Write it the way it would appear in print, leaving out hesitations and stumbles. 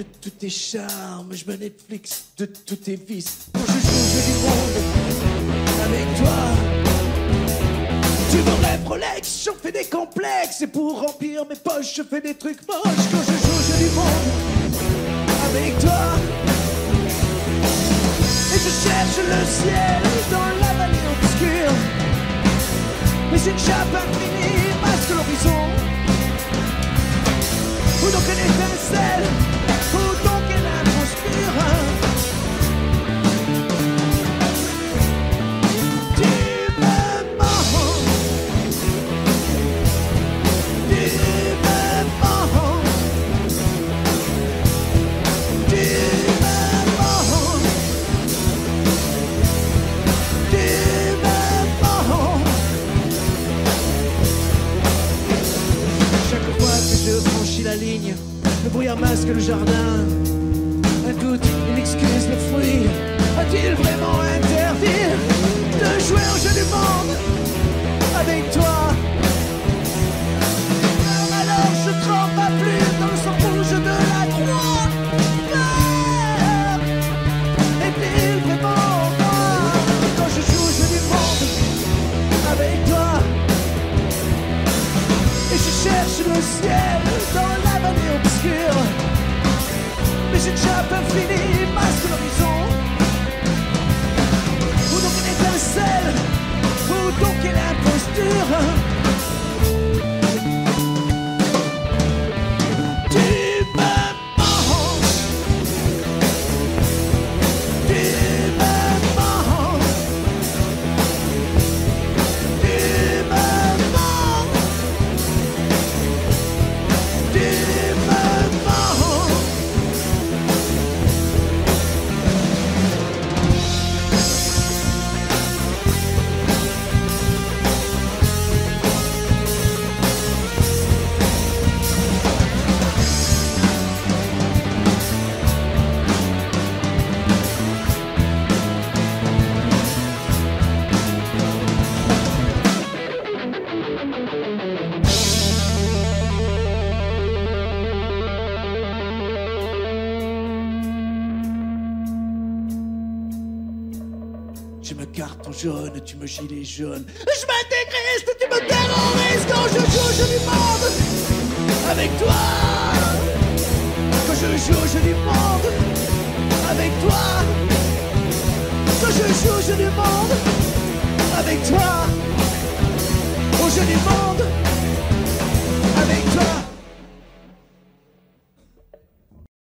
tous tes charmes, je me Netflix de tous tes vices. Quand je joue au jeu du monde avec toi, tu me rêves Rolex, j'en fais des complexes. Et pour remplir mes poches, je fais des trucs moches. Quand je joue au jeu du monde avec toi, et je cherche le ciel dans la vallée obscure, mais une chape infinie masque l'horizon. Où donc une étincelle, où donc elle imposture. Tu me mens, tu me mens, tu me mens, tu me mens. Chaque fois que je franchis la ligne, le brouillard masque le jardin. Un doute, une excuse, le fruit. A-t-il vraiment interdit de jouer au jeu du monde avec toi? Alors je trempe à plus dans le sang rouge de la croix. Est-il vraiment moi quand je joue au jeu du monde avec toi? Et je cherche le ciel dans la vallée obscure, mais une chape infinie masque l'horizon. Où donc une étincelle, où donc est l'imposture? Tu me mens, tu me mens, tu me mens, tu me mens. Tu me carton jaune, tu me gilet jaune. Je m'intégriste, tu me terrorises quand je joue au jeu du monde avec toi. Quand je joue au jeu du monde avec toi. Quand je joue au jeu du monde avec toi. Au jeu du monde avec toi.